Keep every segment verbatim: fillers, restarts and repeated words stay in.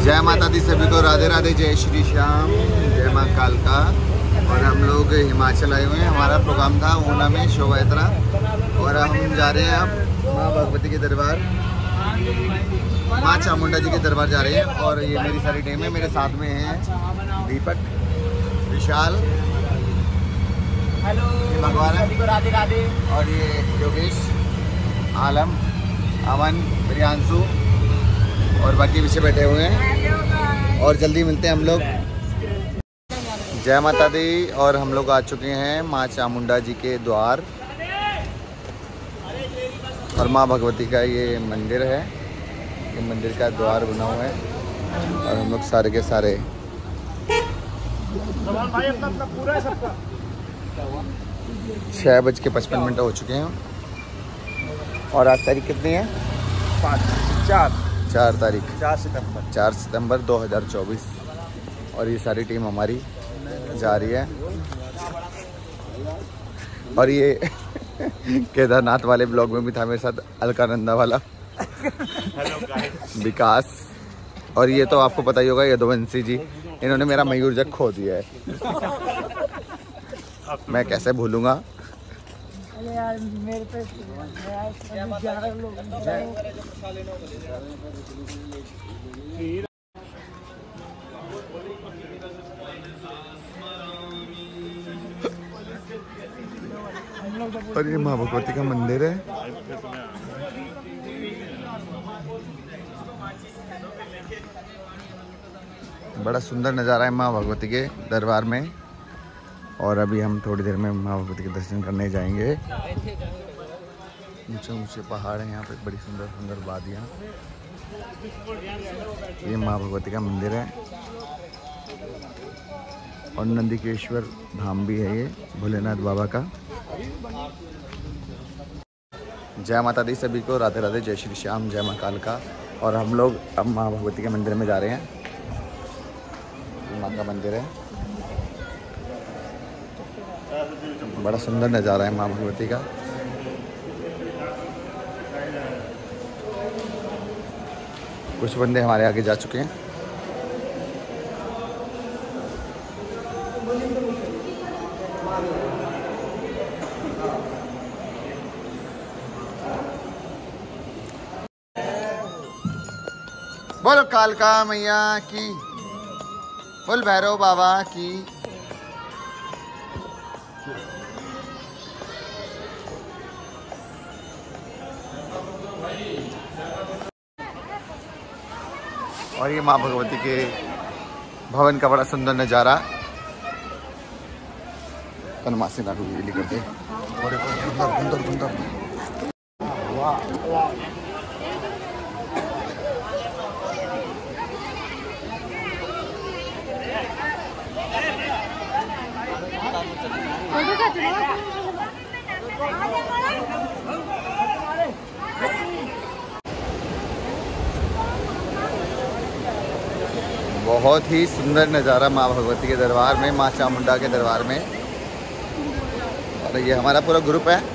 जय माता दी सभी को, राधे राधे, जय श्री श्याम, जय माँ कालका। और हम लोग हिमाचल आए हुए हैं। हमारा प्रोग्राम था ऊना में शोभा यात्रा, और हम जा रहे हैं अब माँ भगवती के दरबार, माँ चामुंडा जी के दरबार जा रहे हैं। और ये मेरी सारी टीम है, मेरे साथ में हैं दीपक, विशाल, हेलो, भगवान सभी को राधे राधे। और ये योगेश, आलम, अमन, प्रियांशु और बाकी पीछे बैठे हुए हैं। और जल्दी मिलते हैं हम लोग। जय माता दी। और हम लोग आ चुके हैं माँ चामुंडा जी के द्वार, और माँ भगवती का ये मंदिर है। ये मंदिर का द्वार बना हुआ है, और हम लोग सारे के सारे भाई अपना अपना पूरा है सबका। छः बज के पचपन मिनट हो चुके हैं। और आज तारीख कितनी है? पाँच चार चार तारीख चार सितंबर चार सितंबर दो हज़ार चौबीस। और ये सारी टीम हमारी जा रही है। और ये केदारनाथ वाले ब्लॉग में भी था मेरे साथ अलकानंदा वाला विकास। और ये तो आपको पता ही होगा, यदुवंशी जी, इन्होंने मेरा मयूर जग खो दिया है। मैं कैसे भूलूंगा। अरे यार मेरे पे ग्यारह लोग। और ये माँ भगवती का मंदिर है। बड़ा सुंदर नज़ारा है माँ भगवती के दरबार में। और अभी हम थोड़ी देर में माँ भगवती के दर्शन करने जाएंगे। ऊंचे ऊंचे पहाड़ हैं यहाँ पे, बड़ी सुंदर सुंदर वादियाँ। ये माँ भगवती का मंदिर है, और नंदिकेश्वर धाम भी है ये भोलेनाथ बाबा का। जय माता दी सभी को, राधे राधे, जय श्री श्याम, जय माँ कालका। और हम लोग अब माँ भगवती के मंदिर में जा रहे हैं। माँ का मंदिर है, बड़ा सुंदर नज़ारा है माँ भगवती का। कुछ बंदे हमारे आगे जा चुके हैं। बोलो कालका मैया की, बोल भैरव बाबा की। और ये माँ भगवती के भवन का बड़ा सुंदर नज़ारा। कनमासी नाटू बिजली करते बहुत ही सुंदर नज़ारा माँ भगवती के दरबार में, माँ चामुंडा के दरबार में। और ये हमारा पूरा ग्रुप है।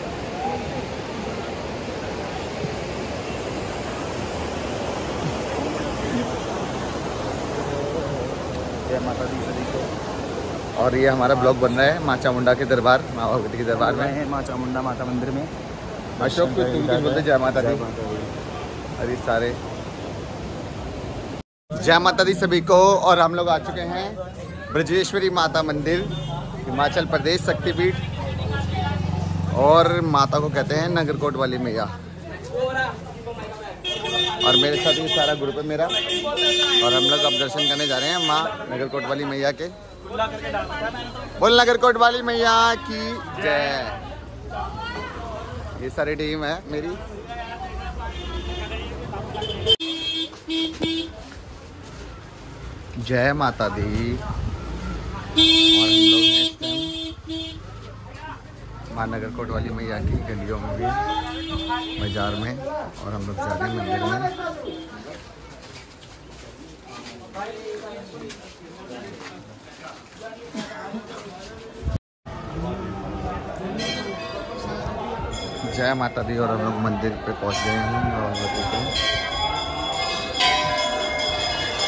जय माता दी सभी को। और ये हमारा ब्लॉग बन रहा है माँ चामुंडा के दरबार, माँ भगवती के दरबार में, माँ चामुंडा माता मंदिर में। अशोक को तुम कुछ बोलते? जय माता दी। अरे सारे जय माता दी सभी को। और हम लोग आ चुके हैं ब्रजेश्वरी माता मंदिर, हिमाचल प्रदेश शक्तिपीठ। और माता को कहते हैं नगरकोट वाली मैया। और मेरे साथ ये सारा ग्रुप है मेरा। और हम लोग अब दर्शन करने जा रहे हैं माँ नगरकोट वाली मैया के। बोल नगरकोट वाली मैया की जय। ये सारी टीम है मेरी। जय माता दी। और हम लोग माँ नगरकोट वाली मैया की गलियों में भी, बाजार में। और हम लोग जा रहे हैं मंदिर में। जय माता दी। और हम लोग मंदिर पे पहुंच गए हैं। और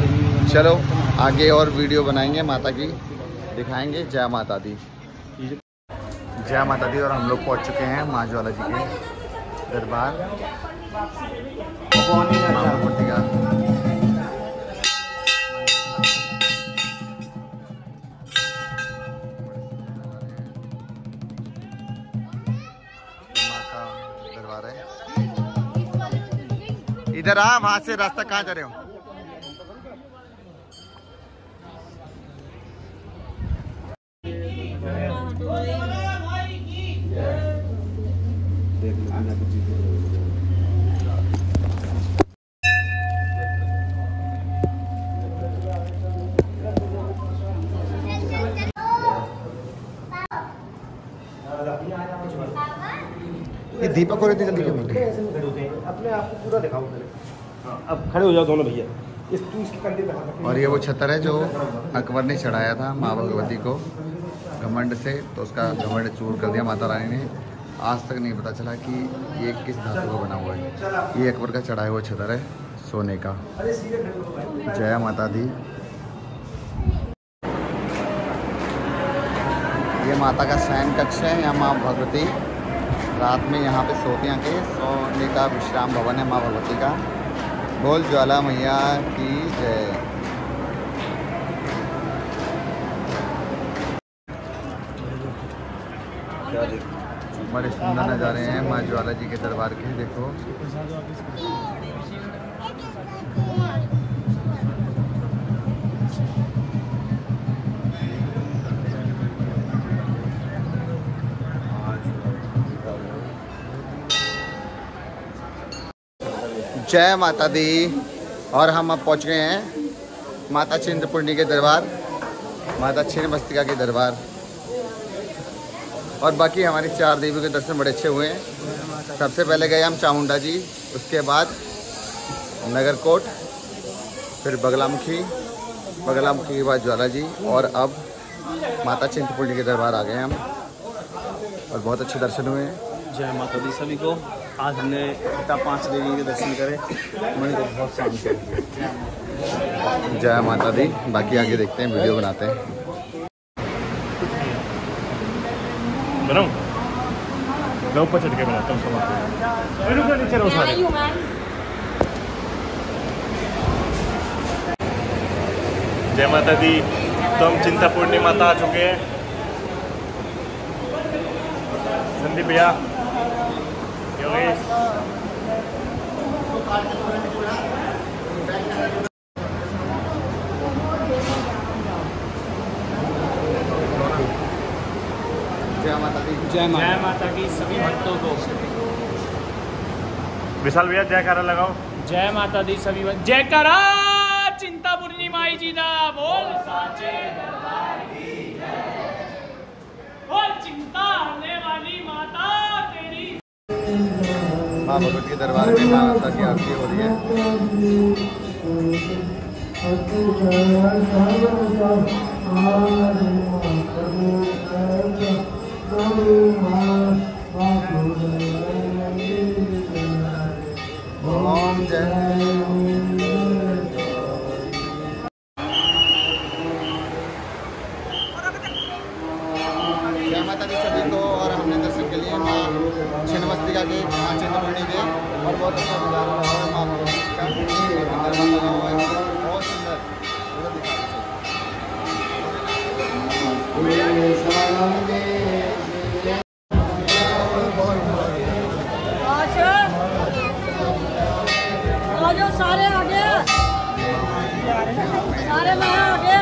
चलो आगे और वीडियो बनाएंगे, माता की दिखाएंगे। जय माता दी, जय माता दी। और हम लोग पहुंच चुके हैं माँ ज्वाला जी के दरबार माँ भगवती का। माँ का दरबार है। इधर आ, वहां से रास्ता कहाँ जा रहे हो? ये दीपक और इतनी जल्दी क्यों मिले? अपने आप को पूरा दिखाओ पहले। अब खड़े हो जाओ दोनों भैया। इस तू इसकी कंधे पे हाथ। और ये वो छतर है जो अकबर ने चढ़ाया था माँ भगवती को घमंड से, तो उसका घमंड चूर कर दिया माता रानी ने। आज तक नहीं पता चला कि ये किस धातु का बना हुआ है। ये अकबर का चढ़ाया हुआ छतर है सोने का। जय माता दी। ये माता का शयन कक्ष है। यहाँ माँ भगवती रात में यहाँ पे सोती हैं के सोने का विश्राम भवन है माँ भगवती का। बोल ज्वाला मैया की जय। बड़े सुंदर नज़ारे हैं माँ ज्वाला जी के दरबार के। देखो जय माता दी। और हम अब पहुंच गए हैं माता चिंतपूर्णी के दरबार, माता छिन्नमस्तिका के दरबार। और बाकी हमारी चार देवियों के दर्शन बड़े अच्छे हुए हैं। सबसे पहले गए हम चामुंडा जी, उसके बाद नगरकोट, फिर बगलामुखी, बगलामुखी के बाद ज्वाला जी, और अब माता चिंतपूर्णी के दरबार आ गए हम और बहुत अच्छे दर्शन हुए हैं। जय माता दी सभी को। आज हमने पिता पांच देवी के दर्शन करे, मन को बहुत शांति है। जय माता दी। बाकी आगे देखते हैं, वीडियो बनाते हैं। बनाऊं? मैं ऊपर चढ़ के बनाता हूँ सामान। रुको नीचे रहो सारे। जय माता दी। तो हम चिंतापूर्णी माता आ चुके हैं। संदीप भैया योगेश। जय माता दी। जय माता की सभी भक्तों को। विशाल भैया जयकारा लगाओ। जय माता दी सभी भक्त। जयकारा चिंतापूर्णी माई जी दा बोल साचे दरबार की जय। बोल चिंता हरने वाली माता तेरी। माँ भगवती के दरबार में माता की आरती हो रही है। ओम जय जय माता दी सभी को। और हमने दर्शन के लिए माँ छिन्नमस्तिका के, माँ चिंतपूर्णी के, और बहुत अच्छा नज़ारा रहा है माँ भगवती का। दरबार लगा हुआ है बहुत सुंदर। उधर दिखा सारे आगे, सारे में आगे।